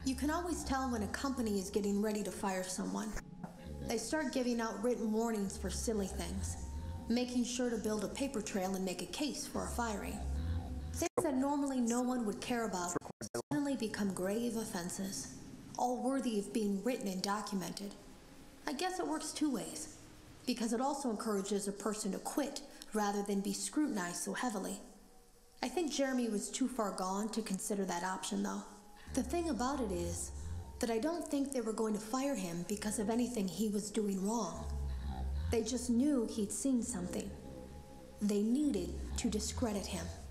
You can always tell when a company is getting ready to fire someone. They start giving out written warnings for silly things, making sure to build a paper trail and make a case for a firing. Things that normally no one would care about suddenly become grave offenses, all worthy of being written and documented. I guess it works two ways, because it also encourages a person to quit rather than be scrutinized so heavily. I think Jeremy was too far gone to consider that option, though. The thing about it is that I don't think they were going to fire him because of anything he was doing wrong. They just knew he'd seen something. They needed to discredit him.